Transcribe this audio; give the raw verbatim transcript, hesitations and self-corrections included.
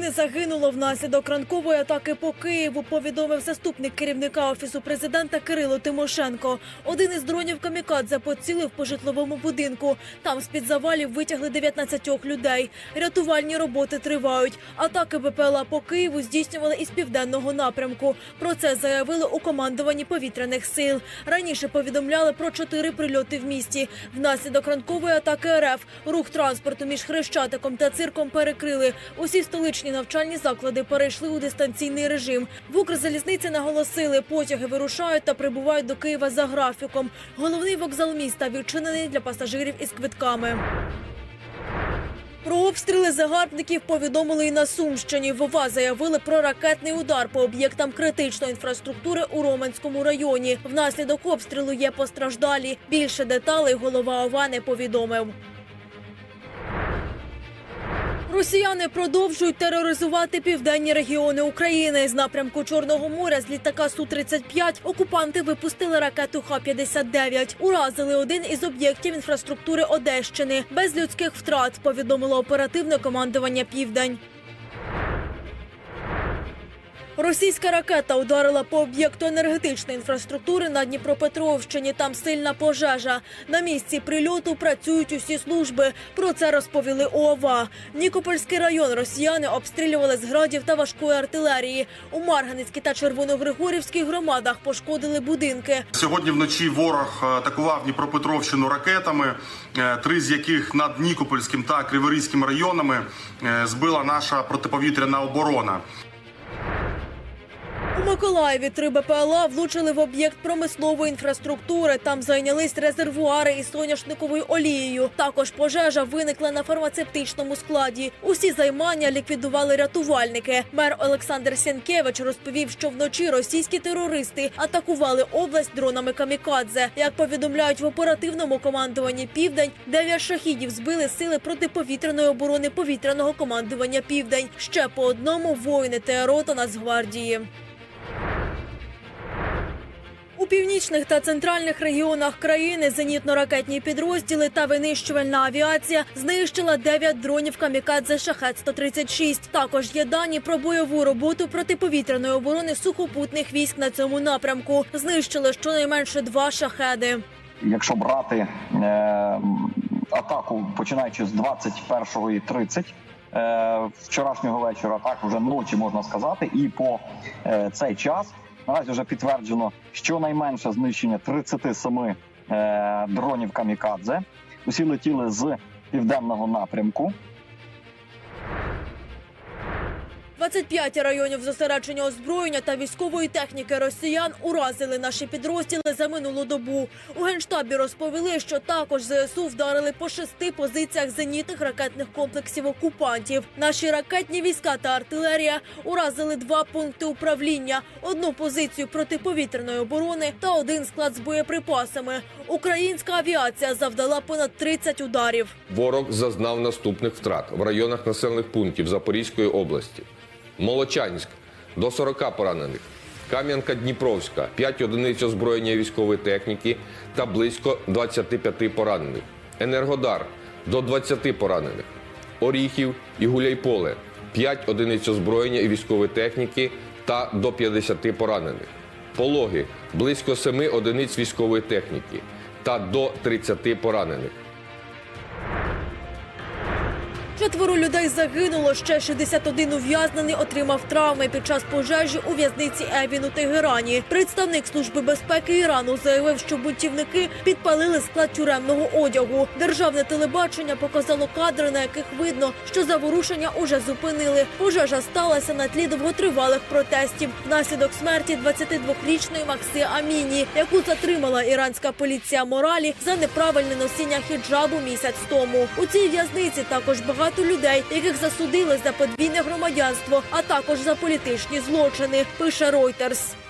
людини загинуло внаслідок ранкової атаки по Києву, повідомив заступник керівника Офісу президента Кирило Тимошенко. Один із дронів камікадзе поцілив по житловому будинку. Там з-під завалів витягли дев'ятнадцять людей. Рятувальні роботи тривають. Атаки БПЛА по Києву здійснювали із південного напрямку. Про це заявили у командуванні повітряних сил. Раніше повідомляли про чотири прильоти в місті. Внаслідок ранкової атаки РФ рух транспорту між Хрещатиком та Цирком перекрили. Усі столичні навчальні заклади перейшли у дистанційний режим. В Укрзалізниці наголосили, потяги вирушають та прибувають до Києва за графіком. Головний вокзал міста відчинений для пасажирів із квитками. Про обстріли загарбників повідомили і на Сумщині. В ОВА заявили про ракетний удар по об'єктам критичної інфраструктури у Роменському районі. Внаслідок обстрілу є постраждалі. Більше деталей голова ОВА не повідомив. Росіяни продовжують тероризувати південні регіони України. З напрямку Чорного моря з літака Су тридцять п'ять окупанти випустили ракету Х п'ятдесят дев'ять. Уразили один із об'єктів інфраструктури Одещини. Без людських втрат, повідомило оперативне командування «Південь». Російська ракета ударила по об'єкту енергетичної інфраструктури на Дніпропетровщині. Там сильна пожежа. На місці прильоту працюють усі служби. Про це розповіли у ОВА. Нікопольський район росіяни обстрілювали з градів та важкої артилерії. У Марганецькій та Червоногригорівській громадах пошкодили будинки. Сьогодні вночі ворог атакував Дніпропетровщину ракетами, три з яких над Нікопольським та Криворізьким районами збила наша протиповітряна оборона. У Миколаєві три БПЛА влучили в об'єкт промислової інфраструктури. Там зайнялись резервуари із соняшниковою олією. Також пожежа виникла на фармацевтичному складі. Усі займання ліквідували рятувальники. Мер Олександр Сєнкевич розповів, що вночі російські терористи атакували область дронами камікадзе. Як повідомляють в оперативному командуванні «Південь», дев'ять шахідів збили сили протиповітряної оборони повітряного командування «Південь». Ще по одному воїни ТРО та Нацгвардії. У північних та центральних регіонах країни зенітно-ракетні підрозділи та винищувальна авіація знищила дев'ять дронів камікадзе Шахед сто тридцять шість. Також є дані про бойову роботу протиповітряної оборони сухопутних військ на цьому напрямку. Знищили щонайменше два шахеди. Якщо брати е, атаку, починаючи з двадцять першого і тридцять, е, вчорашнього вечора, так вже ночі можна сказати, і по е, цей час наразі вже підтверджено щонайменше знищення тридцять сім е, дронів камікадзе. Усі летіли з південного напрямку. двадцять п'ять районів зосередження озброєння та військової техніки росіян уразили наші підрозділи за минулу добу. У Генштабі розповіли, що також ЗСУ вдарили по шести позиціях зенітних ракетних комплексів окупантів. Наші ракетні війська та артилерія уразили два пункти управління, одну позицію протиповітряної оборони та один склад з боєприпасами. Українська авіація завдала понад тридцять ударів. Ворог зазнав наступних втрат в районах населених пунктів Запорізької області. Молочанськ – до сорока поранених, Кам'янка-Дніпровська – п'ять одиниць озброєння і військової техніки та близько двадцяти п'яти поранених, Енергодар – до двадцяти поранених, Оріхів і Гуляйполе – п'ять одиниць озброєння і військової техніки та до п'ятдесяти поранених, Пологи – близько семи одиниць військової техніки та до тридцяти поранених. Четверо людей загинуло, ще шістдесят один ув'язнений отримав травми під час пожежі у в'язниці Евін у Тегерані. Представник Служби безпеки Ірану заявив, що бунтівники підпалили склад тюремного одягу. Державне телебачення показало кадри, на яких видно, що заворушення уже зупинили. Пожежа сталася на тлі довготривалих протестів. Внаслідок смерті двадцятидвохрічної Макси Аміні, яку затримала іранська поліція моралі за неправильне носіння хіджабу місяць тому. У цій в'язниці також багато Багато людей, яких засудили за подвійне громадянство, а також за політичні злочини, пише Reuters.